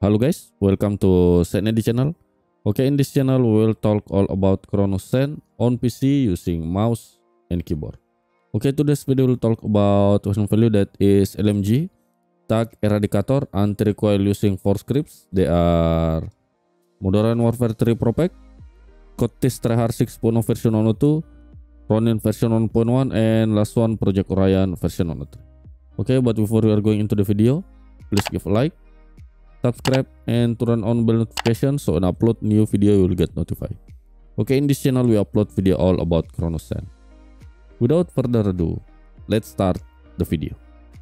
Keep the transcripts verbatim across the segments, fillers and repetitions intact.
Hello guys, welcome to Zenedi channel. Okay, in this channel we will talk all about Chronos Zen on P C using mouse and keyboard. Okay, today's video will talk about version value that is L M G, Tag Eradicator, Anti-Recoil using four scripts. They are Modern Warfare three Pro Pack, Cotis Tryhard six point oh version one oh two, Ronin version one point one, and last one Project Orion version one oh three. Okay, but before we are going into the video, please give a like, subscribe, and turn on bell notification so when I upload new video you will get notified. Okay, in this channel we upload video all about Chronos Zen. Without further ado, let's start the video.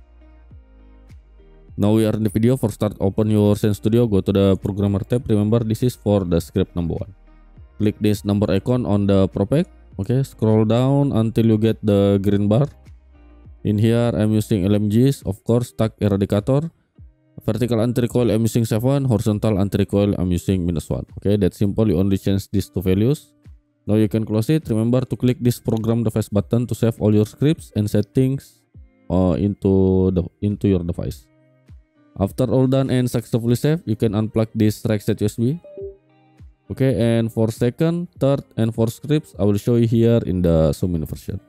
Now we are in the video. For start, open your Zen Studio, go to the programmer tab. Remember, this is for the script number one. Click this number icon on the Pro Pack. Okay, scroll down until you get the green bar. In here I'm using L M Gs, of course, Tag Eradicator. Vertical anti-recoil I'm using seven, horizontal anti-recoil I'm using minus one. Okay, that's simple. You only change these two values. Now you can close it. Remember to click this program device button to save all your scripts and settings uh, into the into your device. After all done and successfully saved, you can unplug this rack set U S B. Okay, and for second, third, and fourth scripts I will show you here in the zoom in version.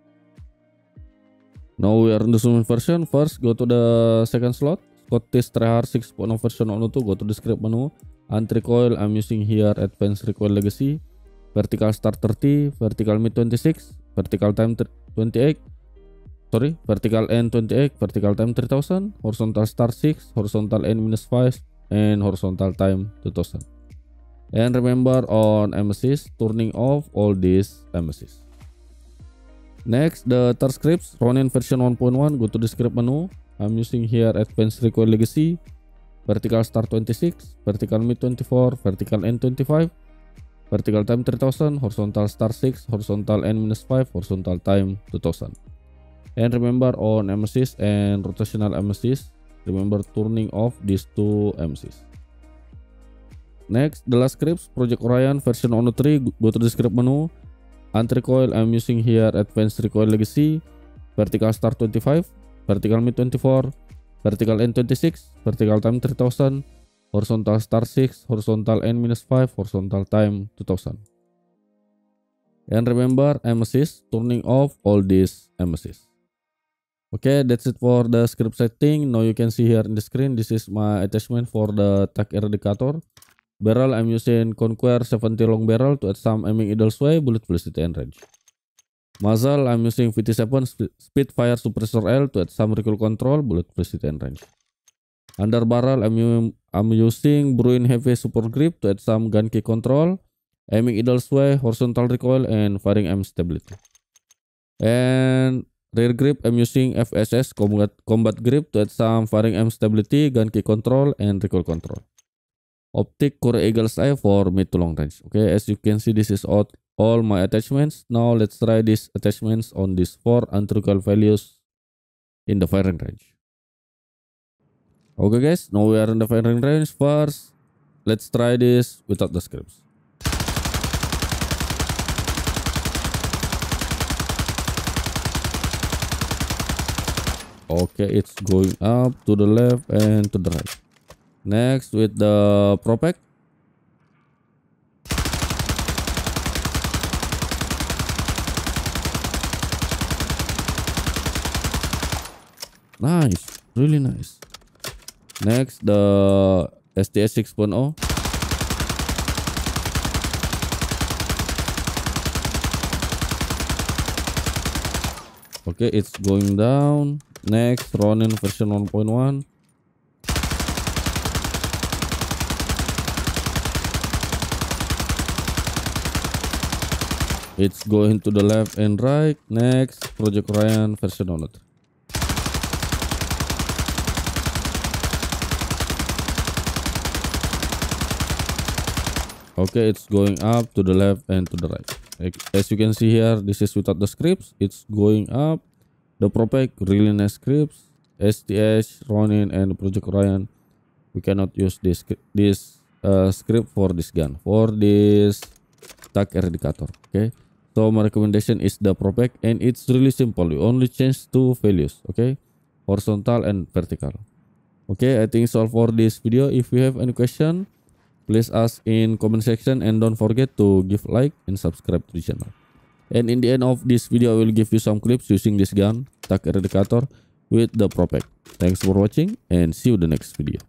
Now we are in the zoom in version. First, go to the second slot. Cotis Tryhard six point oh version one oh two, go to the script menu. Anti-recoil I'm using here Advanced Recoil Legacy. Vertical start thirty, vertical mid twenty-six, vertical time twenty-eight, sorry, vertical end twenty-eight, vertical time three thousand, horizontal start six, horizontal end minus five, and horizontal time two thousand. And remember on M S Cs, turning off all these M S Cs. Next, the third scripts, Ronin version one point one, go to the script menu. I'm using here Advanced Recoil Legacy, vertical start twenty-six, vertical mid twenty-four, vertical end twenty-five, vertical time three thousand, horizontal start six, horizontal end minus five, horizontal time two thousand. And remember on M S Cs and rotational M S Cs, remember turning off these two M S Cs. Next, the last scripts, Project Orion version one oh three, go to the script menu. Anti-recoil I'm using here Advanced Recoil Legacy, vertical start twenty-five, vertical mid twenty-four, vertical end twenty-six, vertical time three thousand, horizontal start six, horizontal end minus five, horizontal time two thousand. And remember M S Cs, turning off all these M S Cs. Okay, that's it for the script setting. Now you can see here in the screen, this is my attachment for the Tag Eradicator. Barrel I'm using Conquer seventy long barrel to add some aiming idle sway, bullet velocity, and range. Muzzle I'm using V T seven Spitfire Suppressor L to add some recoil control, bullet velocity, and range. Under barrel I'm, I'm using Bruin Heavy Super Grip to add some gun key control, aiming idle sway, horizontal recoil, and firing aim stability. And rear grip I'm using F S S Combat, Combat Grip to add some firing aim stability, gun key control, and recoil control. Optic Core Eagle's Eye for mid to long range. Okay, as you can see, this is all, all my attachments. Now let's try these attachments on these four anti-recoil values in the firing range. Okay guys, now we are in the firing range. First, let's try this without the scripts. Okay, it's going up to the left and to the right. Next with the Pro Pack. Nice, really nice. Next the S T S six point oh. Okay, it's going down. Next Ronin version one point one. It's going to the left and right. Next, Project Orion version one oh three. Okay, it's going up to the left and to the right. As you can see here, this is without the scripts. It's going up. The Pro Pack, really nice scripts. S T S, Ronin, and Project Orion. We cannot use this this uh, script for this gun, for this Tag Eradicator. Okay. So my recommendation is the Pro Pack, and it's really simple. You only change two values, okay, horizontal and vertical. Okay, I think it's all for this video. If you have any question, please ask in comment section, and don't forget to give like and subscribe to the channel. And in the end of this video, I will give you some clips using this gun, Tac Eradicator, with the Propec. Thanks for watching, and see you in the next video.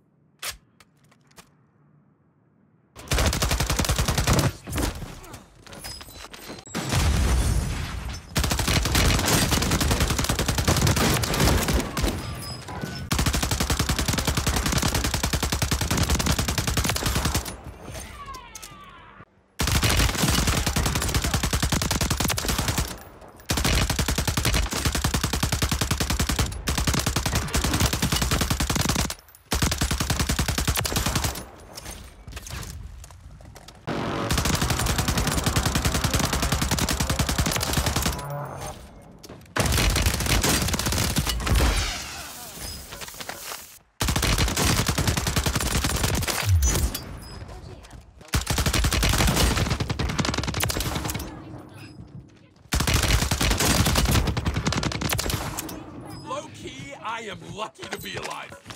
I am lucky to be alive.